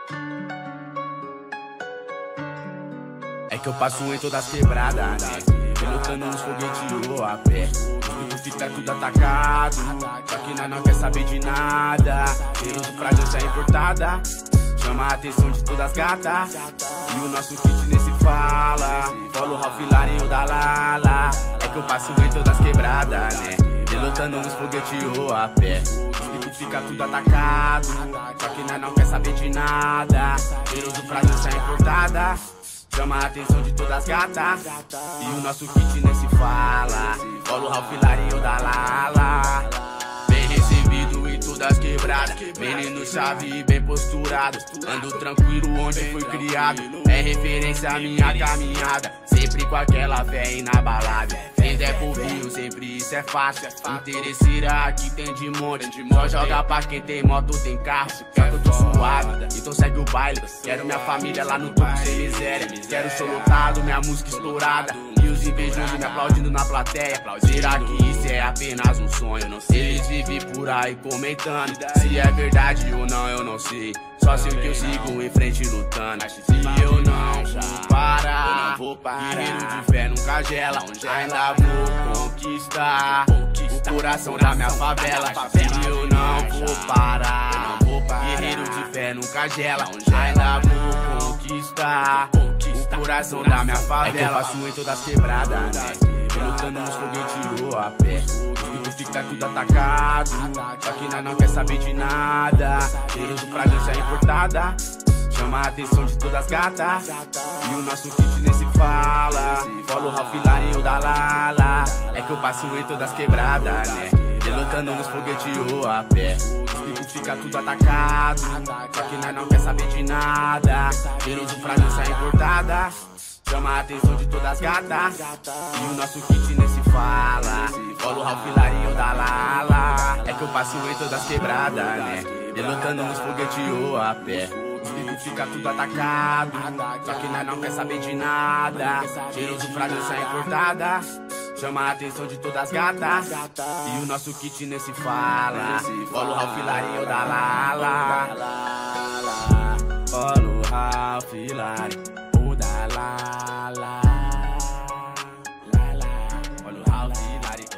É que eu passo em todas as quebradas, né? Pilotando nos foguetes ou a pé. Tudo fica tudo atacado, só que nós não quer saber de nada. Cheiroso fragrância importada, chama a atenção de todas as gatas. E o nosso kit nesse fala, follow Ralph Lauren ou Dalala. É que eu passo em todas as quebradas, né? Pilotando nos foguetes ou a pé. Tudo fica tudo atacado, só que nós não quer saber de nada. Cheiroso fragrância importada, chama a atenção de todas as gatas. E o nosso kit nesse fala, follow Ralph Lauren ou Dalala. Bem recebido em todas as quebradas, menino chave e bem posturado. Ando tranquilo onde fui criado, é referência à minha caminhada. Sempre com aquela fé inabalável, quem der por vinho, sempre isso é fácil. Interesseira aqui tem de monte, só joga pra quem tem moto, tem carro. Quer que eu tô suave, então segue o baile. Quero minha família lá no topo sem miséria. Quero show lotado, minha música estourada. E os invejosos me aplaudindo na plateia. Será que isso é apenas um sonho? Eles vivem por aí comentando, se é verdade ou não eu não sei. Só sei que eu sigo em frente lutando. E eu não vou parar, guerreiro de fé nunca gela. Ainda vou conquistar o coração da minha favela. E eu não vou parar, guerreiro de fé nunca gela. Ainda vou conquistar o coração da minha favela. É que eu passo em todas as quebradas, né? Lutando nos foguetes ou a pé. Tudo fica tudo atacado, só que nós não quer saber de nada. Cheiroso fragrância importada, chama a atenção de todas as gatas. E o nosso kit nesse fala, follow Ralph Lauren ou Dalala. É que eu passo em todas as quebradas, né? Lutando nos foguetes ou a pé. Tudo fica tudo atacado, só que nós não quer saber de nada. Cheiroso fragrância importada, chama a atenção de todas as gatas. E o nosso kit nesse fala, follow Ralph Lauren ou Dalala. É que eu passo em todas as quebradas, né? Lutando nos foguetes ou a pé. Tudo fica tudo atacado, só que nós não quer saber de nada. Cheiroso fragrância importada, chama a atenção de todas as gatas. E o nosso kit nesse fala, follow Ralph Lauren ou Dalala. Follow Ralph Lauren ou Dalala. Olha o Ralph Lauren.